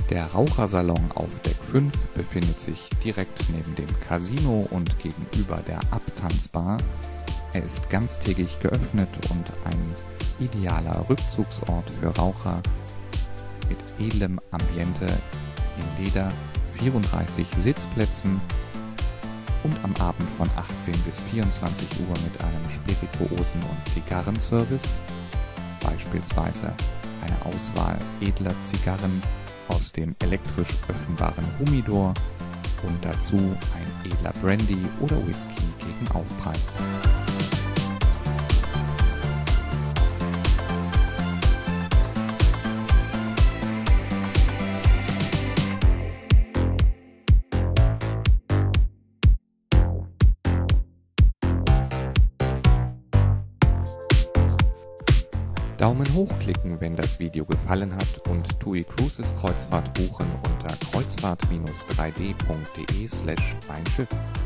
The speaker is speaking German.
Der Rauchersalon auf Deck 5 befindet sich direkt neben dem Casino und gegenüber der Abtanzbar. Er ist ganztägig geöffnet und ein idealer Rückzugsort für Raucher mit edlem Ambiente in Leder, 34 Sitzplätzen und am Abend von 18 bis 24 Uhr mit einem Spirituosen- und Zigarrenservice, beispielsweise eine Auswahl edler Zigarren aus dem elektrisch öffnbaren Humidor und dazu ein edler Brandy oder Whisky gegen Aufpreis. Daumen hoch klicken, wenn das Video gefallen hat, und TUI Cruises Kreuzfahrt buchen unter kreuzfahrt-3d.de/meinschiff.